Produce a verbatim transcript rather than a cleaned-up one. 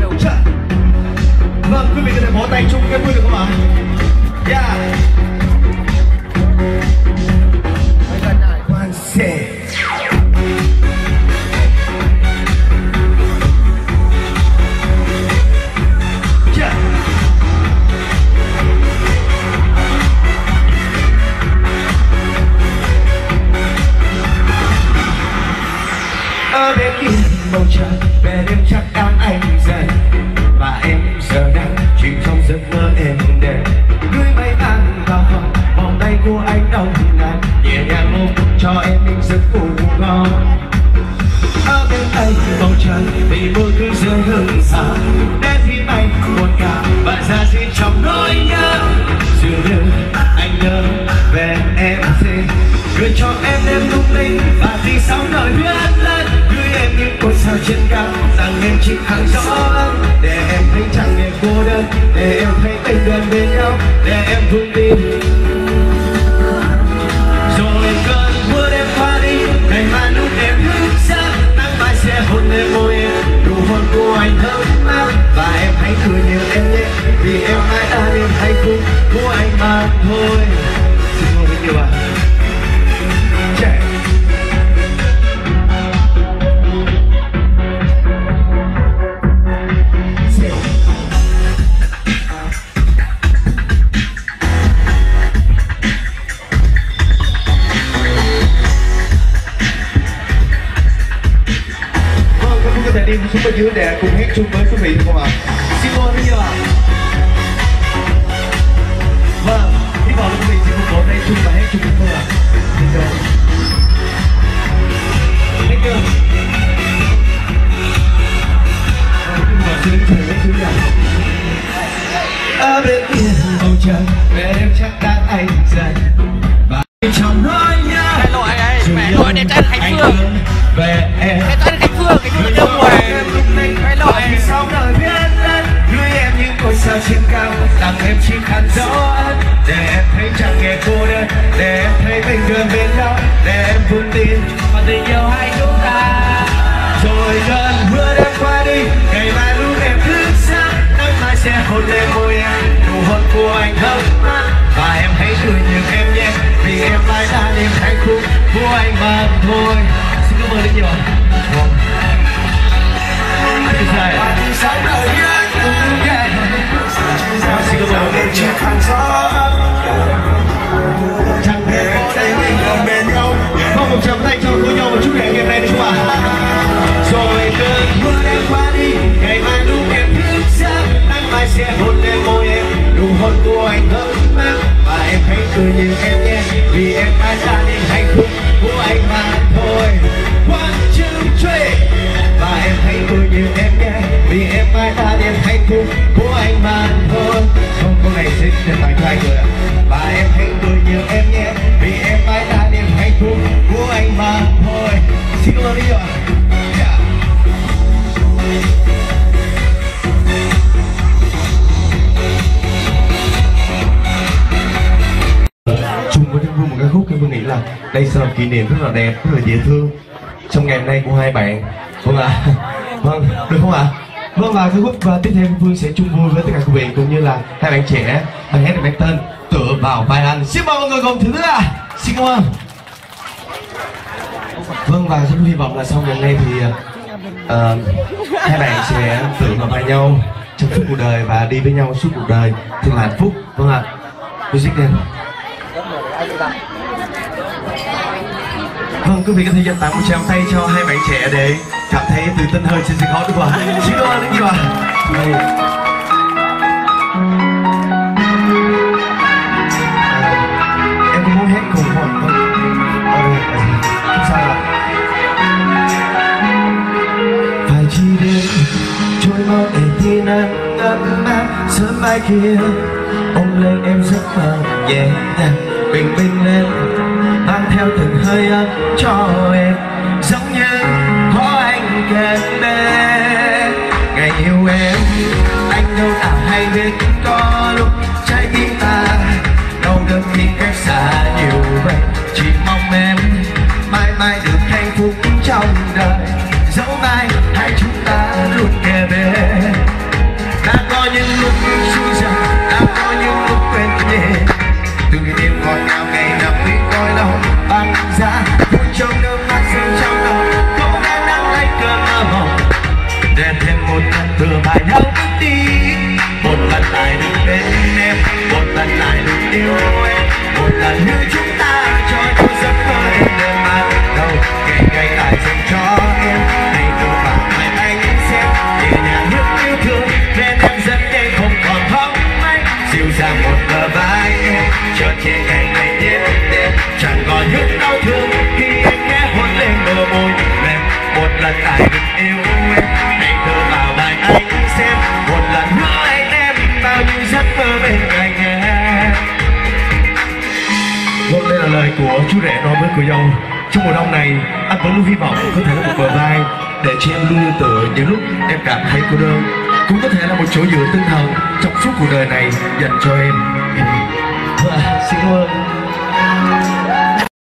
Vâng, quý vị có thể vỗ tay chung cái vui được không ạ? Yeah. One set. Ở bên kia bầu trời về đêm chắc đang anh dần, và em giờ đang chìm trong giấc mơ êm đềm. Gửi mây tan vào phòng vòng tay của anh đông ngàn, nhẹ nhàng ôm cho em những giấc ngủ ngon. Ở bên tay bầu trời vì mưa cứ rơi hừng hờ, đến khi anh buồn cả và ra đi trong nỗi nhớ. Dường như anh nhớ về em thì gửi cho em đêm lung linh và vì sóng nổi huyết lên. Gửi em những ngôi sao trên cao rằng em chỉ hàng gió ấm, để em thấy chẳng hề cô đơn, để em thấy tình gần bên nhau, để em vững tin. Rồi cơn mưa đêm qua đi, ngày mai lúc em thức giấc, nắng mai sẽ hôn lên môi em, nụ hôn của anh thơm mát. Và em hãy cười nhiều em nhé, vì em mãi đã niềm hạnh phúc của anh mà thôi. Xin lỗi rất nhiều ạ. Trẻ đi xuống bên dưới để cùng hát chung với quý vị được không ạ? Xin lỗi bây giờ. Vâng, hy vọng quý vị sẽ cùng vỗ tay chung và hát chung với tôi ạ. Xin lỗi. Thank you. Chúng ta sẽ đứng chờ mấy chú nhạc. Ở bên kia bầu trời về đêm chắc đang anh dần, và trong nỗi nhớ. Hello anh ấy, mẹ gọi để tên Khánh Phương. Về em. Cái tên Khánh Phương, cái người đông ngoài. Hello anh. Sau đời viết lên, gửi em những ngôi sao trên cao, tặng em chiếc khăn gió ấm, để em thấy chẳng hề cô đơn, để em thấy mình gần bên nhau, để em vững tin và tình yêu hai chúng ta. Rồi cơn mưa đêm qua đi, ngày mai lúc em thức giấc, nắng mai sẽ hôn lên môi em, nụ hôn của anh thơm mát. Và em hãy cười nhiều em nhé, vì em mãi đã niềm hạnh phúc của anh mà thôi. Xin cảm ơn rất nhiều. Xin cảm ơn em chiếc khăn gió. Chẳng thể có thể mình gần bên nhau. Mong một trầm tay cho với nhau một chút để ngày nay được không ạ? Rồi cơn mưa đêm qua đi, ngày mai lúc em thức giấc, nắng mai sẽ hôn lên môi em, nụ hôn của anh thơm mát. Và em hãy cười nhiều em nhé, vì em mãi đã niềm hạnh phúc của anh mà thôi. One, two, three. Và em hãy cười nhiều em nhé, vì em mãi đã niềm hạnh phúc của anh mà thôi. Không có ngày sẽ chân thành cho anh rồi ạ. Và em hãy cười nhiều em nhé, vì em mãi đã niềm hạnh phúc của anh mà thôi. Xin cảm ơn đi ạ. Chung với Đức Vương một ca khúc em Vương nghĩ là đây sẽ là kỷ niệm rất là đẹp, rất là dễ thương trong ngày hôm nay của hai bạn. Vâng ạ. À. Vâng, được không ạ? À? Vâng, và ca khúc và tiếp theo Vương sẽ chung vui với tất cả quý vị cũng như là hai bạn trẻ. Bài hát được mang tên Tựa Vào Vai Anh. Xin mời mọi người cùng thưởng thức ạ. Xin cảm ơn. Vâng, và chúng hy vọng là sau ngày hôm nay thì uh, hai bạn sẽ tựa vào vai nhau trong suốt cuộc đời và đi với nhau suốt cuộc đời thật là hạnh phúc. Vâng ạ. À. Music lên. Vâng, quý vị có thể dành tặng một tràng tay cho hai bạn trẻ để cảm thấy tự tin hơn trên sân khấu đúng không ạ? Xin cảm ơn rất nhiều ạ. Em có muốn hát cùng không? Không sao ạ? Phải chi đến trôi mau để tin anh ấm áp sớm mai kia, ôm lấy em giấc mơ nhẹ nhàng bình minh lên, mang theo từng hơi ấm cho em, giống như có anh kề bên. Ngày yêu em anh đâu nào hay biết, có lúc trái tim ta đâu được khi cách xa nhiều vậy. Chỉ mong em mãi mãi được hạnh phúc trong đời, dẫu mai hai chúng ta luôn kề bên. thêm một lần thừa vài đau bước đi, một lần lại được bên em, một lần lại được yêu em, một lần nữa chúng ta cho nhau giấc mơ em đợi mà đâu kể ngày lại dành cho em. Hãy đưa vào mai anh xem nhẹ nhàng nước yêu thương nên em dẫn em không còn hóng manh, dịu dàng một bờ vai em chợt nhẹ ngày ngày nhé đêm chẳng còn những đau thương khi anh nghe hôn lên bờ môi em. Một lần lại được yêu em, hãy đưa vào bài anh xem một lần nữa anh em bao nhiêu giấc mơ bên cạnh em. Vâng, đây là lời của chú rể nói với cô dâu. Trong mùa đông này, anh vẫn luôn hy vọng có thể là một bờ vai để cho em luôn luôn tựa những lúc em cảm thấy cô đơn, cũng có thể là một chỗ dựa tinh thần trong suốt cuộc đời này dành cho em. Wow, xin cảm ơn.